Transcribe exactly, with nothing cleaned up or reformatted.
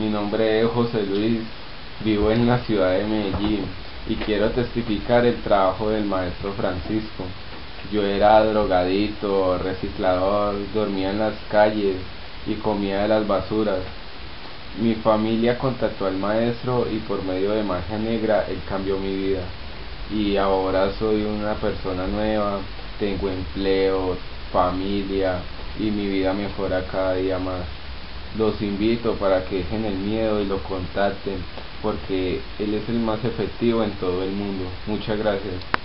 Mi nombre es José Luis, vivo en la ciudad de Medellín y quiero testificar el trabajo del maestro Francisco. Yo era drogadito, reciclador, dormía en las calles y comía de las basuras. Mi familia contactó al maestro y por medio de magia negra él cambió mi vida. Y ahora soy una persona nueva, tengo empleo, familia y mi vida mejora cada día más. Los invito para que dejen el miedo y lo contacten porque él es el más efectivo en todo el mundo. Muchas gracias.